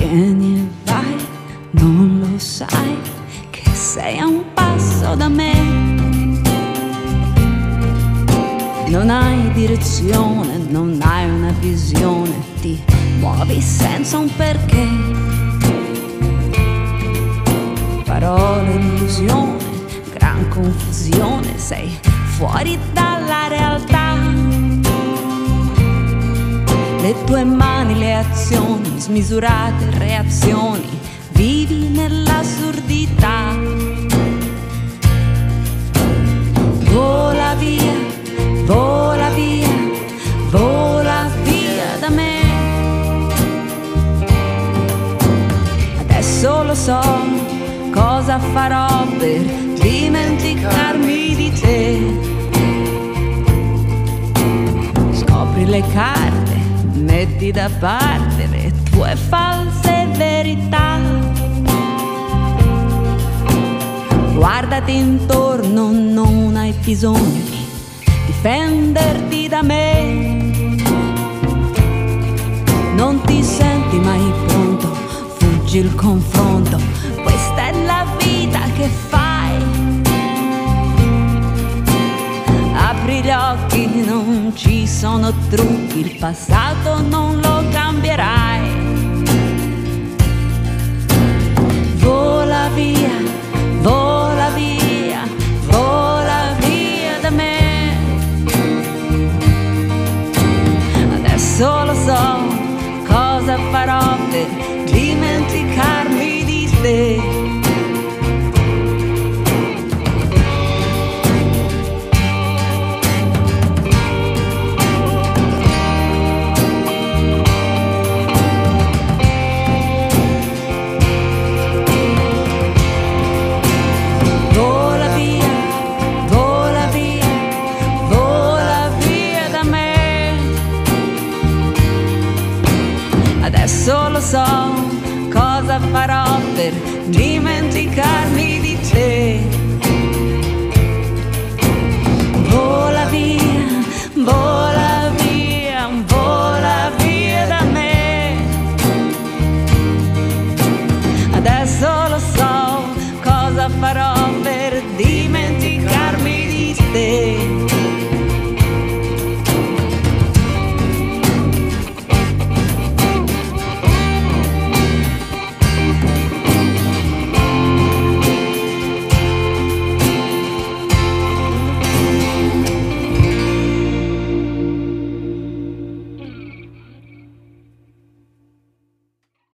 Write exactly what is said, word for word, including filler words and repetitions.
Vieni e vai, non lo sai che sei a un passo da me. Non hai direzione, non hai una visione, ti muovi senza un perché. Parole, illusione, gran confusione, sei fuori dalla realtà. Le tue mani, le azioni, smisurate reazioni, vivi nell'assurdità. Vola via, vola via, vola via da me. Adesso lo so cosa farò per dimenticarmi di te. Scopri le carte, metti da parte le tue false verità. Guardati intorno, non hai bisogno di difenderti da me. Non ti senti mai pronto, fuggi il confronto, questa è la vita che fai. Apri gli occhi, non ci sono trucchi, il passato non lo cambierai. Vola via, vola via, vola via da me. Adesso lo so cosa farò per dimenticarmi di te. Adesso lo so cosa farò per dimenticarmi di te. Vola via.